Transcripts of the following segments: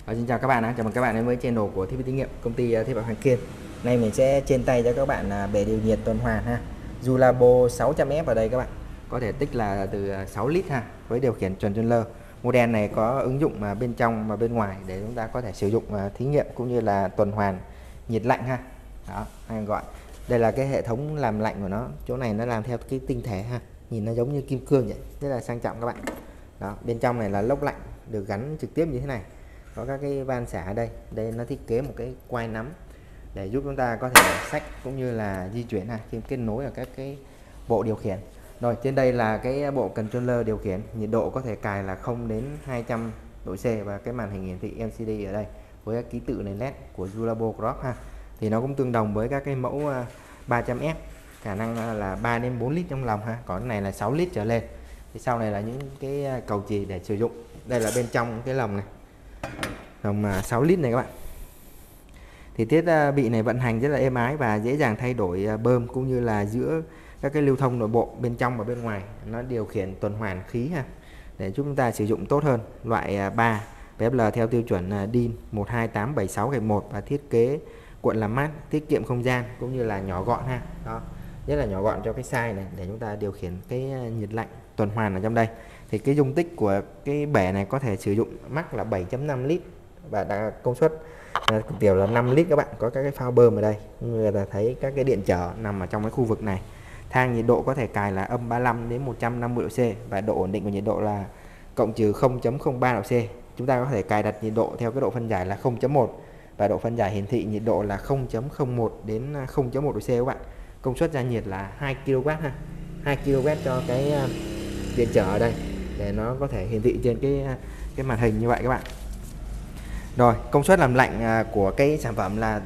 Xin chào các bạn, chào mừng các bạn đến với channel của thiết bị thí nghiệm công ty Thiết bị Hoàng Kiên. Nay mình sẽ trên tay cho các bạn bể điều nhiệt tuần hoàn ha, Julabo 600F ở đây các bạn, có thể tích là từ 6 lít ha, với điều khiển chuẩn lơ. Model này có ứng dụng bên trong và bên ngoài để chúng ta có thể sử dụng thí nghiệm cũng như là tuần hoàn nhiệt lạnh ha. Đó, hay gọi đây là cái hệ thống làm lạnh của nó, chỗ này nó làm theo cái tinh thể ha, nhìn nó giống như kim cương vậy, rất là sang trọng các bạn. Đó, bên trong này là lốc lạnh được gắn trực tiếp như thế này, có các cái van xả ở đây. Đây nó thiết kế một cái quai nắm để giúp chúng ta có thể xách cũng như là di chuyển khi kết nối ở các cái bộ điều khiển. Rồi trên đây là cái bộ controller điều khiển, nhiệt độ có thể cài là 0 đến 200 độ C, và cái màn hình hiển thị LCD ở đây với ký tự nền LED của Julabo Cross ha, thì nó cũng tương đồng với các cái mẫu 300F, khả năng là 3 đến 4 lít trong lòng ha, còn cái này là 6 lít trở lên. Thì sau này là những cái cầu chì để sử dụng. Đây là bên trong cái lồng này, lồng 6 lít này các bạn. Thì thiết bị này vận hành rất là êm ái và dễ dàng thay đổi bơm cũng như là giữa các cái lưu thông nội bộ bên trong và bên ngoài. Nó điều khiển tuần hoàn khí ha, để giúp chúng ta sử dụng tốt hơn. Loại 3 PFL theo tiêu chuẩn DIN 12876-1 và thiết kế cuộn làm mát, tiết kiệm không gian cũng như là nhỏ gọn ha. Đó, rất là nhỏ gọn cho cái size này để chúng ta điều khiển cái nhiệt lạnh tuần hoàn ở trong đây. Thì cái dung tích của cái bể này có thể sử dụng max là 7.5 lít và đã công suất tiểu là 5 lít các bạn. Có các cái phao bơm ở đây, người ta thấy các cái điện trở nằm ở trong cái khu vực này. Thang nhiệt độ có thể cài là âm 35 đến 150 độ C và độ ổn định của nhiệt độ là cộng trừ 0.03 độ C. Chúng ta có thể cài đặt nhiệt độ theo cái độ phân giải là 0.1 và độ phân giải hiển thị nhiệt độ là 0.01 đến 0.1 độ C các bạn. Công suất ra nhiệt là 2 kW ha, 2 kW cho cái điện trở ở đây để nó có thể hiển thị trên cái màn hình như vậy các bạn. Rồi công suất làm lạnh của cái sản phẩm là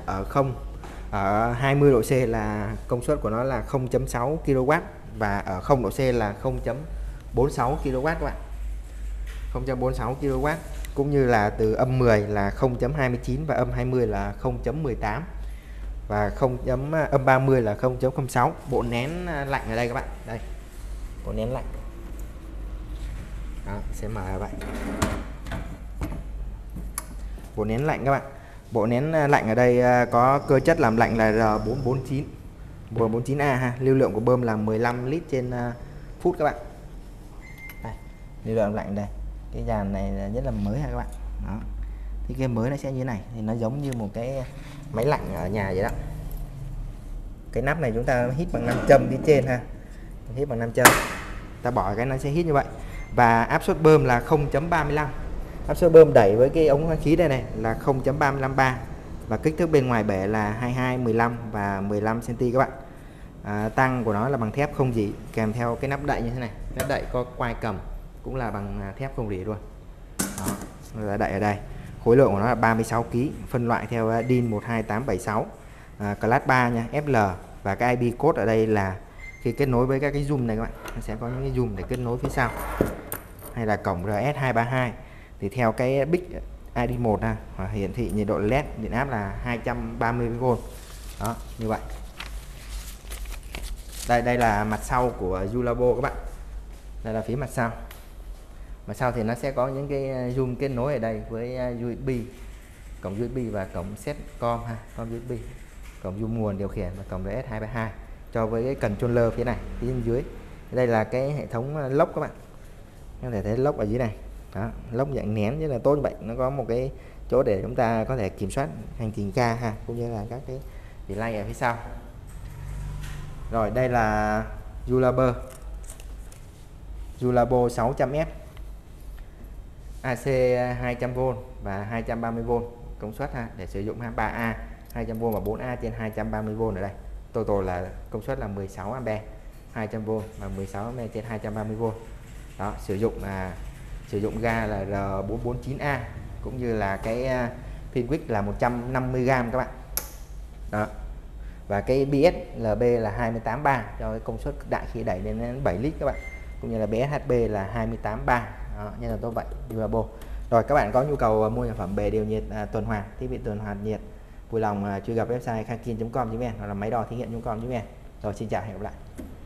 ở 20 độ C là công suất của nó là 0.6 kW và ở 0 độ C là 0.46 kW các bạn, 0.46 kW, cũng như là từ âm 10 là 0.29 và âm 20 là 0.18 và âm 30 là 0.06. Bộ nén lạnh ở đây các bạn, đây bộ nén lạnh. Đó, sẽ mở ra vậy. Bộ nén lạnh các bạn. Bộ nén lạnh ở đây có cơ chất làm lạnh là R449 R49A ha. Lưu lượng của bơm là 15 lít trên phút các bạn. Đây, lưu lượng lạnh đây. Cái dàn này rất là mới ha các bạn. Đó. Thì cái mới nó sẽ như thế này, thì nó giống như một cái máy lạnh ở nhà vậy đó. Cái nắp này chúng ta hít bằng nam châm phía trên ha. Hít bằng nam châm. Ta bỏ cái nó sẽ hít như vậy. Và áp suất bơm là 0.35. Áp suất bơm đẩy với cái ống khí đây này là 0.353 và kích thước bên ngoài bể là 22, 15 và 15 cm các bạn. Tăng của nó là bằng thép không rỉ, kèm theo cái nắp đậy như thế này. Nắp đậy có quai cầm cũng là bằng thép không rỉ luôn. Đó, là đậy ở đây. Khối lượng của nó là 36 kg, phân loại theo DIN 12876, class 3 nha, FL, và cái IP code ở đây là khi kết nối với các cái zoom này các bạn, nó sẽ có những cái zoom để kết nối phía sau, hay là cổng RS232 thì theo cái bit ID1 hiển thị nhiệt độ LED điện áp là 230V. Đó, như vậy. Đây là mặt sau của Julabo các bạn. Đây là phía mặt sau. Mặt sau thì nó sẽ có những cái zoom kết nối ở đây với USB, cổng USB và cổng SETCOM ha, cổng USB, cổng zoom nguồn điều khiển và cổng RS232 cho với cái controller phía này, phía bên dưới. Đây là cái hệ thống lock các bạn. Có thể thấy lock ở dưới này. Đó, lock dạng nén rất là tốt như vậy. Nó có một cái chỗ để chúng ta có thể kiểm soát hành trình ca ha, cũng như là các cái delay ở phía sau. Rồi đây là Julabo 600F AC 200V và 230V công suất ha, để sử dụng 3A 200V và 4A trên 230V ở đây. Total là công suất là 16A 200V và 16A trên 230V. Đó, sử dụng ga là R449A cũng như là cái pin quick là 150G các bạn. Đó. Và cái BSLB là 28 bar cho cái công suất cực đại khi đẩy lên đến 7 lít các bạn. Cũng như là BSHB là 28 bar. Đó, như là tôi vậy, Julabo. Rồi các bạn có nhu cầu mua sản phẩm bể điều nhiệt tuần hoàn, thiết bị tuần hoàn nhiệt, vui lòng truy cập website khankin.com hoặc là máy đo thí nghiệm.com. Rồi xin chào, hẹn gặp lại.